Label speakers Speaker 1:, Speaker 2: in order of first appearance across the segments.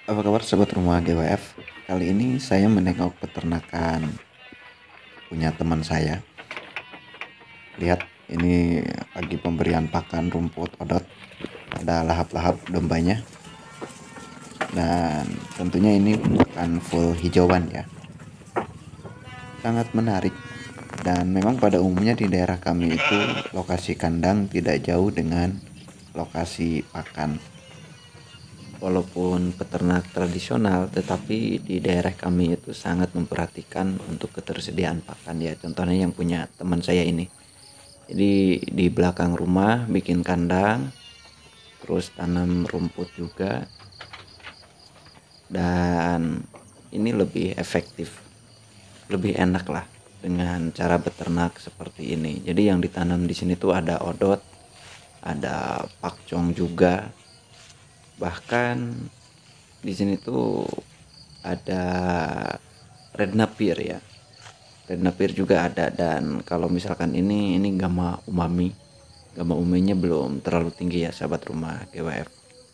Speaker 1: Apa kabar sobat rumah GWF? Kali ini saya menengok peternakan punya teman saya. Lihat, ini lagi pemberian pakan rumput odot. Ada lahap-lahap dombanya. Dan tentunya ini pakan full hijauan ya. Sangat menarik. Dan memang pada umumnya di daerah kami itu lokasi kandang tidak jauh dengan lokasi pakan. Walaupun peternak tradisional, tetapi di daerah kami itu sangat memperhatikan untuk ketersediaan pakan ya. Contohnya yang punya teman saya ini. Jadi di belakang rumah bikin kandang, terus tanam rumput juga, dan ini lebih efektif, lebih enak lah dengan cara beternak seperti ini. Jadi yang ditanam di sini tuh ada odot, ada pakcong juga, bahkan di sini tuh ada red napir ya. Red napir juga ada, dan kalau misalkan ini gamma umami. Gamma uminya belum terlalu tinggi ya sahabat rumah GWF.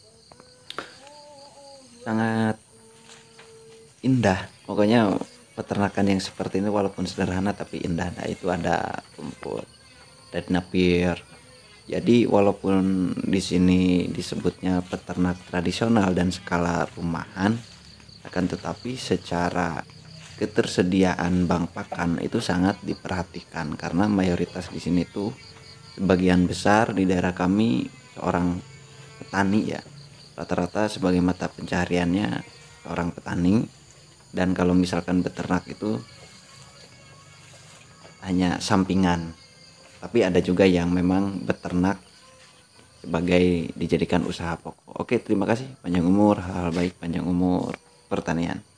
Speaker 1: Sangat indah. Pokoknya peternakan yang seperti ini walaupun sederhana tapi indah. Nah, itu ada rumput red napir. Jadi walaupun di sini disebutnya peternak tradisional dan skala rumahan, akan tetapi secara ketersediaan bank pakan itu sangat diperhatikan karena mayoritas di sini tuh sebagian besar di daerah kami seorang petani ya. Rata-rata sebagai mata pencahariannya seorang petani, dan kalau misalkan beternak itu hanya sampingan. Tapi ada juga yang memang beternak sebagai dijadikan usaha pokok. Oke, terima kasih. Panjang umur, hal baik, panjang umur pertanian.